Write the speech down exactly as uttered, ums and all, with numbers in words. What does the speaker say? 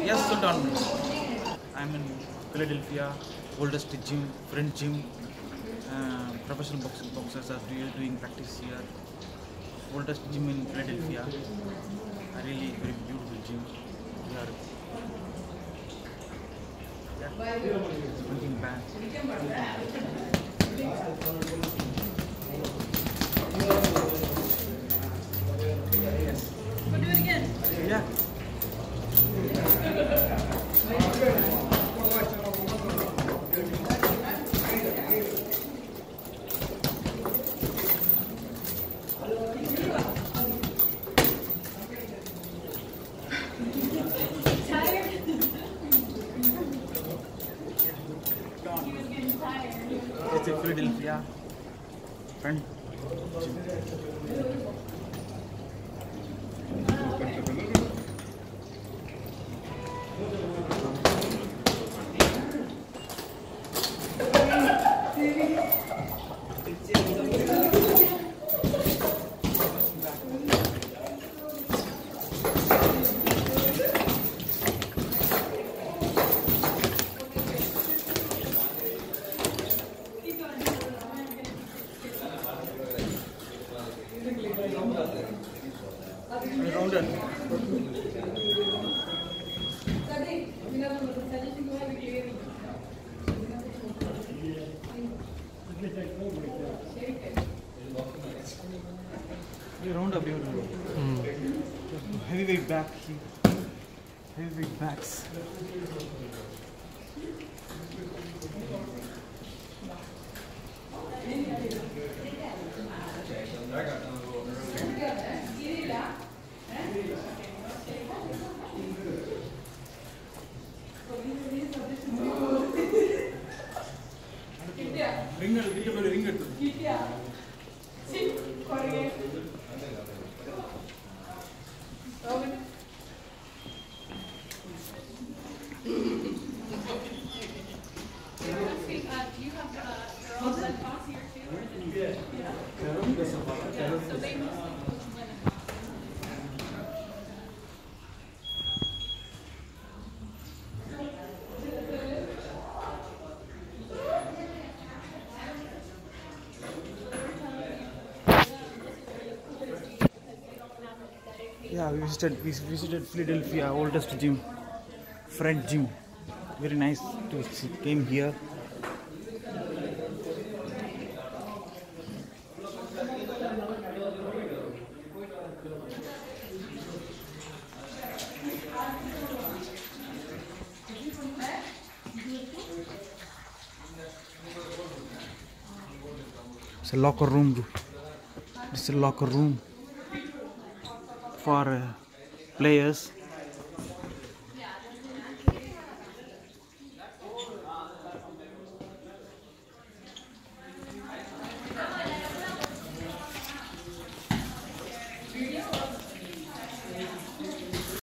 Yes, Sultan. I'm in Philadelphia, oldest gym, French gym. Uh, professional box boxers are doing, doing practice here. Oldest gym in Philadelphia. A really very beautiful gym. We are yeah, smoking ban. Yes. We'll do it again. Yeah. It's a Philadelphia front gym. Rounded. You round up, you round up. Mm. Heavyweight back. Heavyweight backs. Ring it, ring it, ring it. Do you have uh, girls that box here too? Yeah. Yeah. So they must Yeah, we visited we visited Philadelphia, oldest gym, French gym. Very nice to see. Came here. It's a locker room. It's a locker room for uh, players.